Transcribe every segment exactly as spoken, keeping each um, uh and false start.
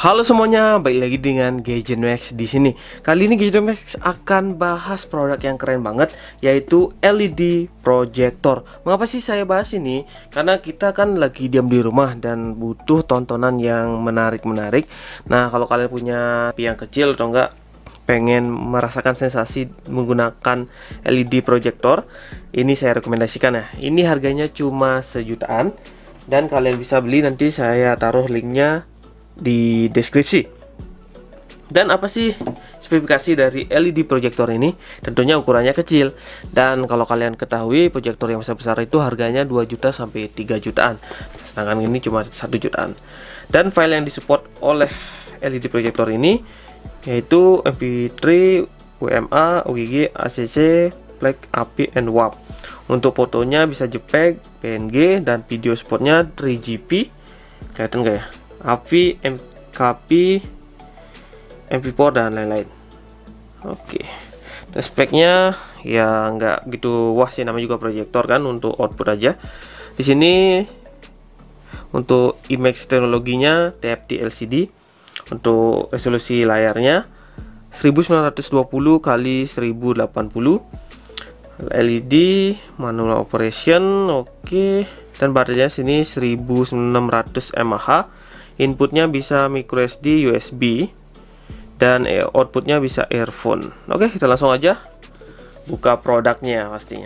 Halo semuanya, balik lagi dengan Gadget Max di sini. Kali ini Gadget Max akan bahas produk yang keren banget, yaitu L E D projector. Mengapa sih saya bahas ini? Karena kita kan lagi diam di rumah dan butuh tontonan yang menarik-menarik. Nah, kalau kalian punya T V yang kecil atau enggak pengen merasakan sensasi menggunakan L E D projector, ini saya rekomendasikan ya. Ini harganya cuma sejutaan dan kalian bisa beli, nanti saya taruh linknya di deskripsi. Dan apa sih spesifikasi dari L E D projector ini? Tentunya ukurannya kecil, dan kalau kalian ketahui proyektor yang besar-besar itu harganya dua juta sampai tiga jutaan, sedangkan ini cuma satu jutaan. Dan file yang disupport oleh L E D projector ini yaitu M P tiga, W M A, O G G, A C C, FLAC, A P I, and W A V. Untuk fotonya bisa JPEG, P N G, dan video supportnya tiga G P. Kelihatan nggak ya? A V I, M K P, M P empat, dan lain-lain. Oke, dan speknya ya nggak gitu wah sih, namanya juga proyektor kan, untuk output aja. Di sini untuk image teknologinya T F T L C D, untuk resolusi layarnya seribu sembilan ratus dua puluh kali seribu delapan puluh, L E D manual operation, oke, dan baterainya sini seribu enam ratus mAh. Inputnya bisa micro S D, U S B, dan outputnya bisa earphone. Oke, kita langsung aja buka produknya pastinya.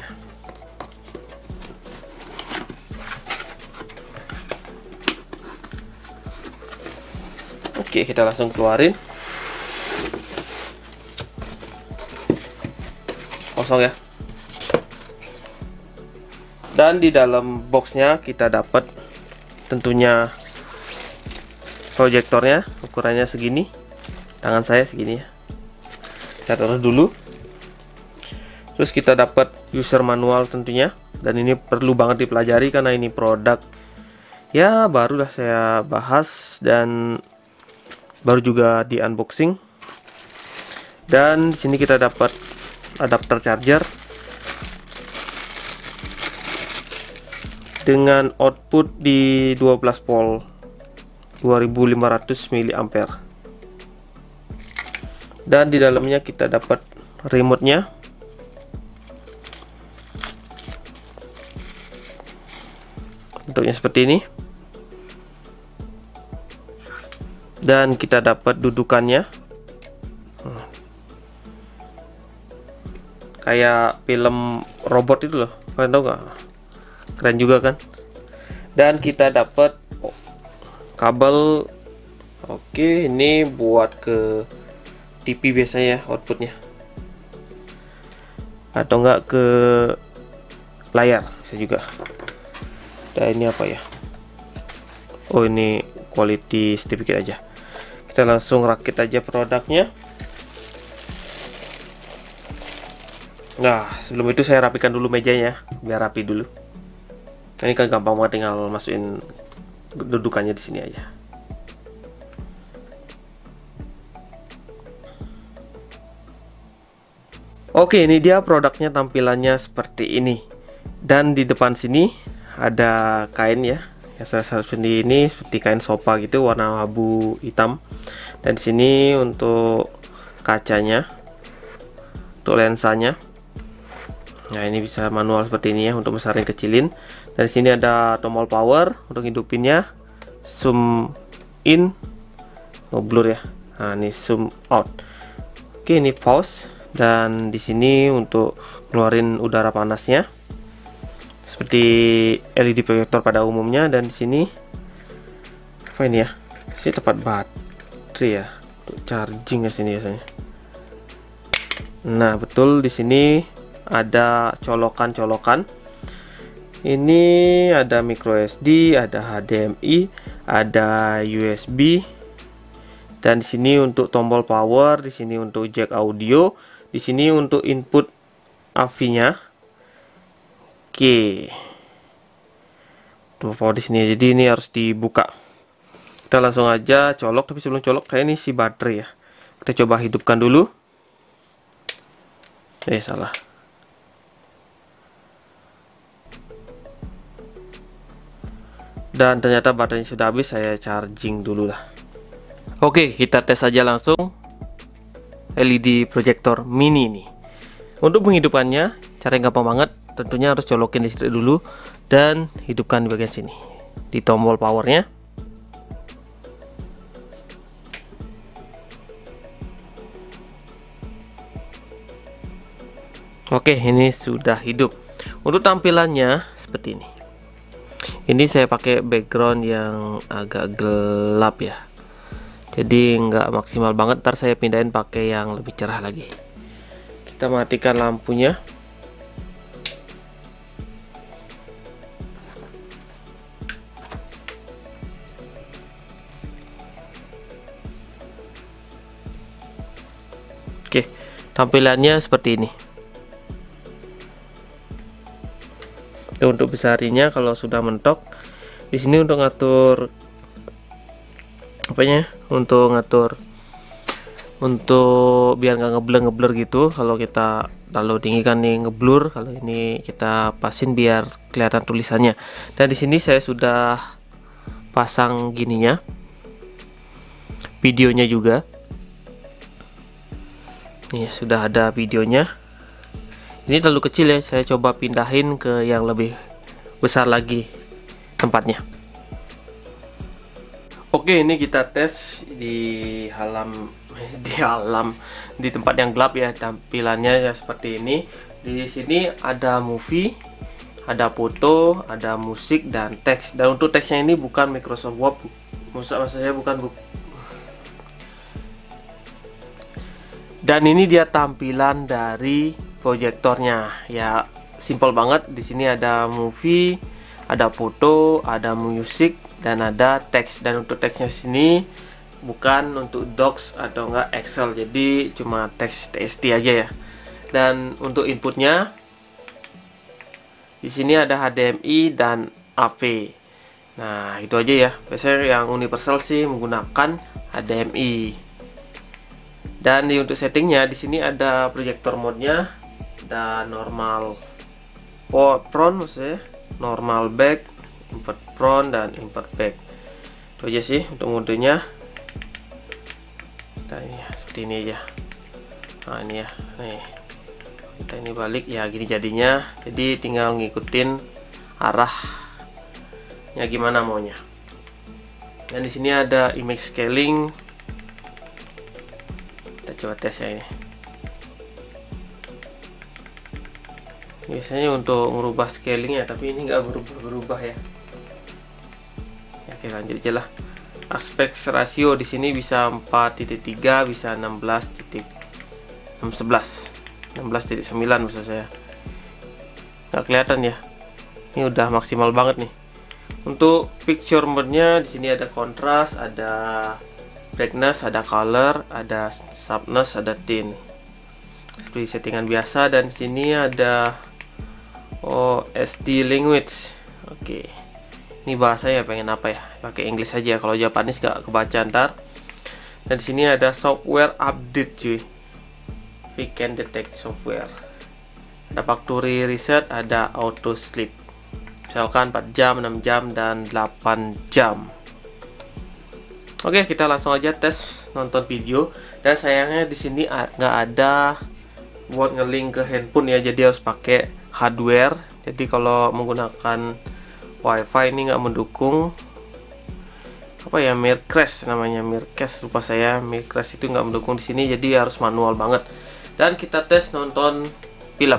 Oke, kita langsung keluarin. Kosong ya. Dan di dalam boxnya kita dapat tentunya proyektornya, ukurannya segini, tangan saya segini ya. Saya taruh dulu. Terus kita dapat user manual tentunya, dan ini perlu banget dipelajari karena ini produk ya barulah saya bahas dan baru juga di unboxing. Dan di sini kita dapat adapter charger dengan output di dua belas volt, dua ribu lima ratus miliampere. Dan di dalamnya kita dapat remote-nya. Bentuknya seperti ini. Dan kita dapat dudukannya. Hmm. Kayak film robot itu loh. Kalian tahu nggak? Keren juga kan? Dan kita dapat kabel. Oke, ini buat ke T V biasanya ya, outputnya, atau enggak ke layar bisa juga. Dan ini apa ya? Oh, ini quality certificate aja. Kita langsung rakit aja produknya. Nah, sebelum itu saya rapikan dulu mejanya biar rapi dulu. Ini kan gampang banget, tinggal masukin dudukannya di sini aja. Oke, ini dia produknya, tampilannya seperti ini. Dan di depan sini ada kain ya, yang saya seperti ini, seperti kain sofa gitu, warna abu hitam. Dan di sini untuk kacanya, untuk lensanya. Nah, ini bisa manual seperti ini ya, untuk besarin kecilin. Dan di sini ada tombol power untuk hidupinnya, zoom in, oh blur ya. Nah, ini zoom out. Oke, ini pause. Dan di sini untuk ngeluarin udara panasnya, seperti L E D projector pada umumnya. Dan di sini apa ini ya? Sini tempat baterai ya, untuk charging ke sini biasanya. Nah, betul, di sini ada colokan-colokan. Ini ada micro S D, ada H D M I, ada U S B. Dan di sini untuk tombol power, di sini untuk jack audio, di sini untuk input A V nya. Oke. Tombol power di sini. Jadi ini harus dibuka. Kita langsung aja colok, tapi sebelum colok kayak ini si baterai ya. Kita coba hidupkan dulu. Eh, salah. Dan ternyata baterainya sudah habis, saya charging dulu lah. Oke, kita tes aja langsung L E D proyektor mini ini. Untuk menghidupkannya, cara yang gampang banget. Tentunya harus colokin listrik dulu dan hidupkan di bagian sini, di tombol powernya. Oke, ini sudah hidup. Untuk tampilannya seperti ini. Ini saya pakai background yang agak gelap ya, jadi nggak maksimal banget. Ntar saya pindahin pakai yang lebih cerah lagi. Kita matikan lampunya. Oke, tampilannya seperti ini. Untuk besarinya, kalau sudah mentok, di sini untuk ngatur apanya, untuk ngatur untuk biar nggak ngeblur ngeblur gitu. Kalau kita terlalu tinggi kan nih ngeblur. Kalau ini kita pasin biar kelihatan tulisannya. Dan di sini saya sudah pasang gininya, videonya juga. Nih sudah ada videonya. Ini terlalu kecil ya, saya coba pindahin ke yang lebih besar lagi tempatnya. Oke, ini kita tes di alam di alam di tempat yang gelap ya. Tampilannya ya seperti ini. Di sini ada movie, ada foto, ada musik dan teks. Dan untuk teksnya ini bukan Microsoft Word, maksud saya bukan bu dan ini dia tampilan dari proyektornya ya, simple banget. Di sini ada movie, ada foto, ada musik dan ada teks. Dan untuk teksnya sini bukan untuk docs atau enggak Excel, jadi cuma teks T X T aja ya. Dan untuk inputnya di sini ada H D M I dan A V. Nah itu aja ya, biasanya yang universal sih menggunakan H D M I. Dan di untuk settingnya di sini ada proyektor mode-nya, ada normal front, maksudnya normal back, invert front dan invert back. Itu aja sih untuk modenya. Kita ini ya, seperti ini aja. Nah ini ya, nih kita ini balik ya, gini jadinya. Jadi tinggal ngikutin arahnya gimana maunya. Dan di sini ada image scaling. Kita coba tes ya ini. Biasanya untuk merubah scaling ya, tapi ini nggak berubah-berubah ya. Ya oke, lanjut aja lah. Aspek rasio di sini bisa empat titik tiga, bisa enam belas titik sebelas, enam belas titik sembilan maksud saya. Nggak kelihatan ya. Ini udah maksimal banget nih. Untuk picture mode-nya di sini ada kontras, ada brightness, ada color, ada sharpness, ada tint. Seperti settingan biasa. Dan sini ada O S D language. Oke. Ini bahasanya pengen apa ya? Pakai English aja. Kalau Japanese nggak kebaca ntar. Dan di sini ada software update cuy. We can detect software. Ada factory reset, ada auto sleep. Misalkan empat jam, enam jam dan delapan jam. Oke, kita langsung aja tes nonton video. Dan sayangnya di sini nggak ada buat ngelink ke handphone ya, jadi harus pakai hardware. Jadi kalau menggunakan WiFi ini nggak mendukung. Apa ya, Mircrash namanya, Mircrash lupa saya. Mircrash itu nggak mendukung di sini, jadi harus manual banget. Dan kita tes nonton film.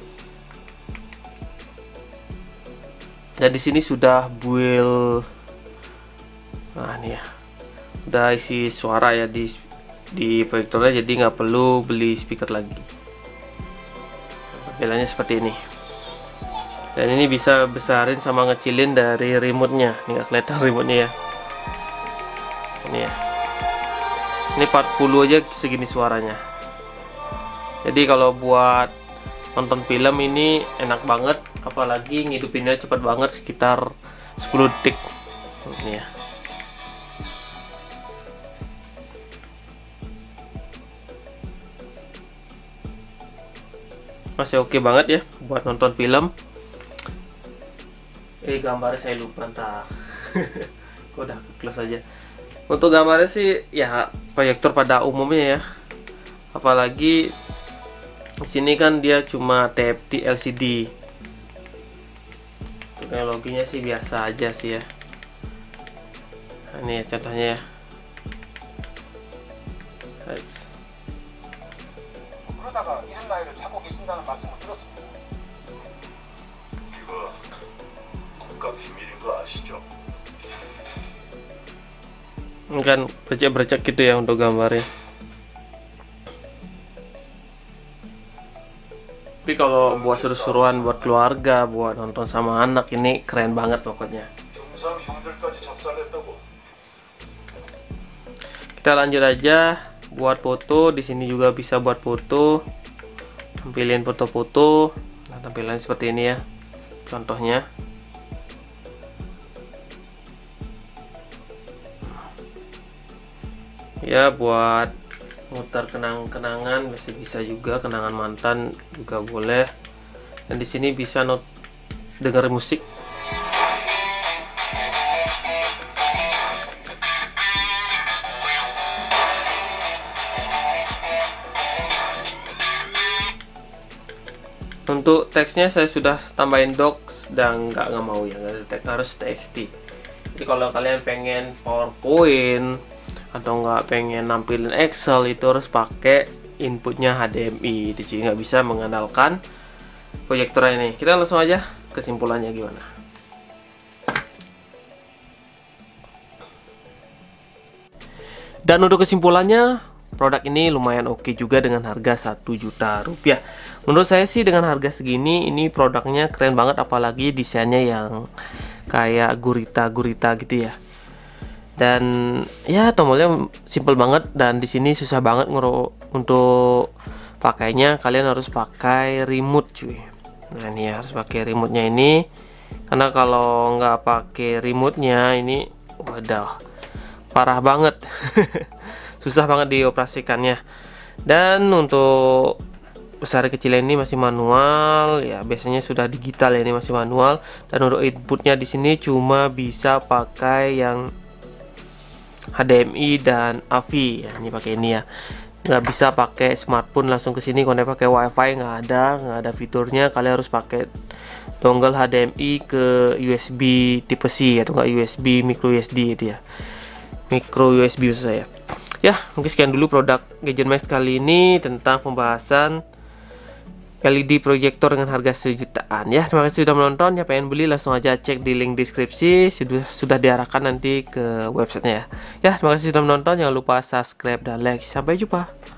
Dan di sini sudah build. Nah ini ya, udah isi suara ya di di proyektornya, jadi nggak perlu beli speaker lagi. Tampilannya seperti ini. Dan ini bisa besarin sama ngecilin dari remote-nya. Ini nggak kelihatan remote-nya ya. Ini ya. Ini empat puluh aja segini suaranya. Jadi kalau buat nonton film ini enak banget, apalagi ngidupinnya cepat banget, sekitar sepuluh detik. Ini ya. Masih oke banget ya buat nonton film. Eh gambarnya saya lupa ntar. Udah close aja. Untuk gambarnya sih ya proyektor pada umumnya ya. Apalagi di sini kan dia cuma T F T L C D. Teknologinya sih biasa aja sih ya. Nah, ini ya contohnya ya. Right. 그러다가 이런 나이를 차고 계신다는 말씀을 들었습니다. 이거 국가 비밀인 거 아시죠? Kan bercak-bercak gitu ya untuk gambarnya. Tapi kalau buat seru-seruan buat keluarga, buat nonton sama anak, ini keren banget pokoknya. 중상 형들까지 작살냈다고. Kita lanjut aja buat foto. Di sini juga bisa buat foto, tampilin foto-foto. Nah, tampilannya seperti ini ya, contohnya. Ya buat muter kenang-kenangan masih bisa juga, kenangan mantan juga boleh. Dan di sini bisa not dengar musik. Untuk teksnya saya sudah tambahin docs dan nggak nggak mau ya, nggak ada teks, harus T X T. Jadi kalau kalian pengen PowerPoint atau nggak pengen nampilin Excel, itu harus pakai inputnya H D M I. Jadi nggak bisa mengandalkan proyektor ini. Kita langsung aja kesimpulannya gimana. Dan untuk kesimpulannya, produk ini lumayan oke juga dengan harga satu juta rupiah. Menurut saya sih dengan harga segini ini produknya keren banget, apalagi desainnya yang kayak gurita-gurita gitu ya. Dan ya tombolnya simple banget, dan di sini susah banget ngero untuk pakainya. Kalian harus pakai remote cuy. Nah ini ya, harus pakai remote-nya ini, karena kalau nggak pakai remote-nya ini wadah parah banget. Susah banget dioperasikannya. Dan untuk besar kecil ini masih manual ya, biasanya sudah digital ya, ini masih manual. Dan untuk inputnya di sini cuma bisa pakai yang H D M I dan A V I ya, ini pakai ini ya, nggak bisa pakai smartphone langsung ke sini. Kalau pakai wifi nggak ada, nggak ada fiturnya. Kalian harus pakai dongle H D M I ke U S B tipe C atau nggak U S B micro U S D itu ya, micro U S B maksud saya. Ya, mungkin sekian dulu produk Gadget Max kali ini tentang pembahasan L E D proyektor dengan harga sejutaan ya. Terima kasih sudah menonton. Ya, pengen beli langsung aja cek di link deskripsi, sudah sudah diarahkan nanti ke websitenya ya. Ya, terima kasih sudah menonton. Jangan lupa subscribe dan like. Sampai jumpa.